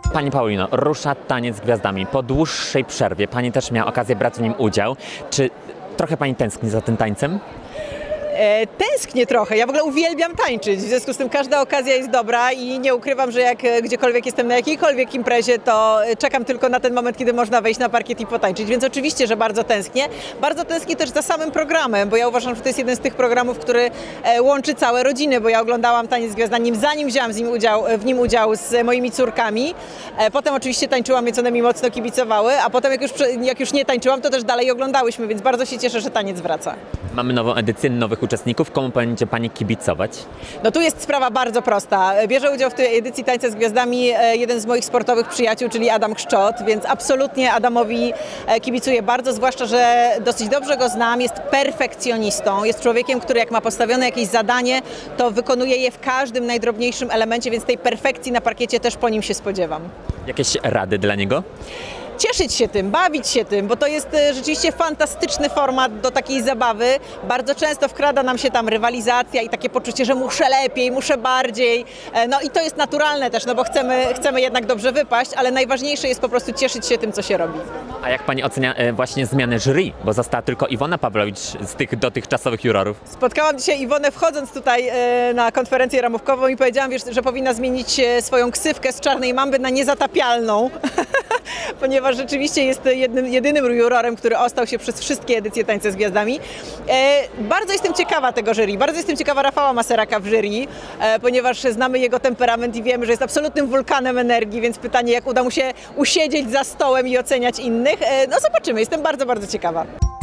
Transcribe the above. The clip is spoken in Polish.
Pani Paulino, rusza Taniec z Gwiazdami. Po dłuższej przerwie Pani też miała okazję brać w nim udział. Czy trochę Pani tęskni za tym tańcem? Tęsknię trochę, ja w ogóle uwielbiam tańczyć, w związku z tym każda okazja jest dobra i nie ukrywam, że jak gdziekolwiek jestem na jakiejkolwiek imprezie, to czekam tylko na ten moment, kiedy można wejść na parkiet i potańczyć, więc oczywiście, że bardzo tęsknię. Bardzo tęsknię też za samym programem, bo ja uważam, że to jest jeden z tych programów, który łączy całe rodziny, bo ja oglądałam Taniec z Gwiazdami, zanim wzięłam w nim udział z moimi córkami. Potem oczywiście tańczyłam, więc one mi mocno kibicowały, a potem jak już nie tańczyłam, to też dalej oglądałyśmy, więc bardzo się cieszę, że taniec wraca. Mamy nową edycję, nowych uczestników. Komu będzie Pani kibicować? No tu jest sprawa bardzo prosta. Bierze udział w tej edycji Tańca z Gwiazdami jeden z moich sportowych przyjaciół, czyli Adam Kszczot, więc absolutnie Adamowi kibicuję bardzo, zwłaszcza, że dosyć dobrze go znam, jest perfekcjonistą, jest człowiekiem, który jak ma postawione jakieś zadanie, to wykonuje je w każdym najdrobniejszym elemencie, więc tej perfekcji na parkiecie też po nim się spodziewam. Jakieś rady dla niego? Cieszyć się tym, bawić się tym, bo to jest rzeczywiście fantastyczny format do takiej zabawy. Bardzo często wkrada nam się tam rywalizacja i takie poczucie, że muszę lepiej, muszę bardziej. No i to jest naturalne też, no bo chcemy jednak dobrze wypaść, ale najważniejsze jest po prostu cieszyć się tym, co się robi. A jak Pani ocenia właśnie zmianę jury? Bo została tylko Iwona Pawłowicz z tych dotychczasowych jurorów. Spotkałam dzisiaj Iwonę wchodząc tutaj na konferencję ramówkową i powiedziałam, wiesz, że powinna zmienić swoją ksywkę z czarnej mamby na niezatapialną, ponieważ rzeczywiście jest jedynym jurorem, który ostał się przez wszystkie edycje Tańca z Gwiazdami. Bardzo jestem ciekawa tego jury, bardzo jestem ciekawa Rafała Maseraka w jury, ponieważ znamy jego temperament i wiemy, że jest absolutnym wulkanem energii, więc pytanie, jak uda mu się usiedzieć za stołem i oceniać innych, no zobaczymy, jestem bardzo, bardzo ciekawa.